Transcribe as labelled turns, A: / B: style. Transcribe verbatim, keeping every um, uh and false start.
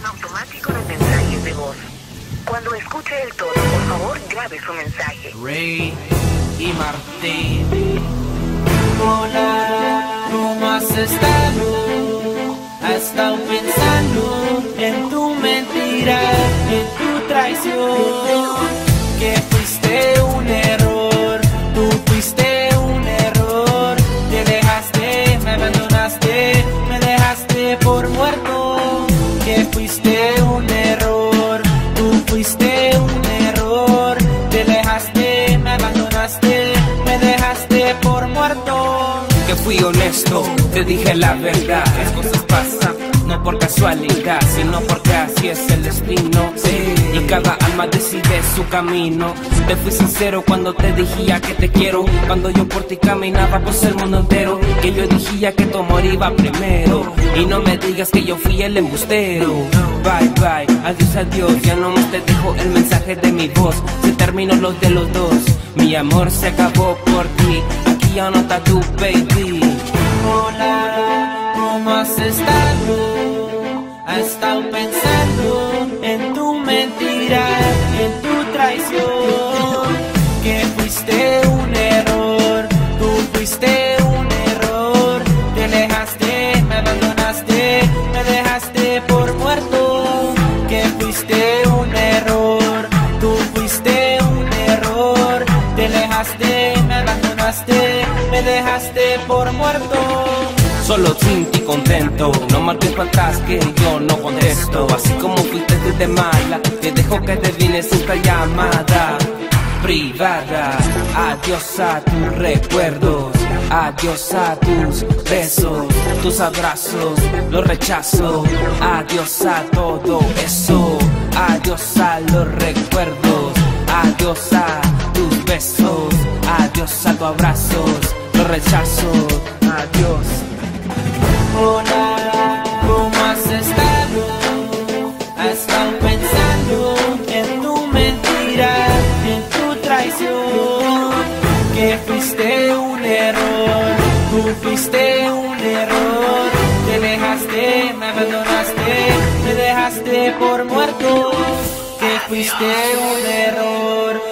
A: automático de mensajes de voz. Cuando escuche el tono, por favor, grabe su mensaje.
B: Rey y Martín. Hola, ¿cómo has estado? Has estado pensando en tu mentira, en tu traición. Que fuiste un error, tú fuiste un error. Te dejaste, me abandonaste, me dejaste por muerto. Que fuiste un error, tú fuiste un error. Te dejaste, me abandonaste, me dejaste por muerto. Que fui honesto, te dije la verdad. Las cosas pasan, no por casualidad, sino porque así es el destino, sí. Y cada alma decide su camino. Te fui sincero cuando te dijía que te quiero, cuando yo por ti caminaba por el mundo entero. Que yo dijía que tu amor iba primero, y no me digas que yo fui el embustero. Bye bye, adiós adiós, ya no más te dejo el mensaje de mi voz. Se terminó los de los dos, mi amor se acabó por ti. Aquí ya no está tu baby. Hola, ¿cómo has estado? Has estado pensando en tu mentira, en tu traición. Que fuiste un error, tú fuiste un error. Te dejaste, me abandonaste, me dejaste por muerto. Que fuiste un error, tú fuiste un error. Te dejaste, me abandonaste, me dejaste por muerto. Solo sin ti contento, no marques para atrás que yo no contesto. Así como fuiste tú de mala, te dejo que te vienes esta llamada privada. Adiós a tus recuerdos, adiós a tus besos, tus abrazos, los rechazo. Adiós a todo eso, adiós a los recuerdos, adiós a tus besos, adiós a tus abrazos, los rechazo. Adiós. Hola, ¿cómo has estado? Has estado pensando en tu mentira, en tu traición. Que fuiste un error, tú fuiste un error. Te dejaste, me abandonaste, me dejaste por muerto. Que fuiste un error,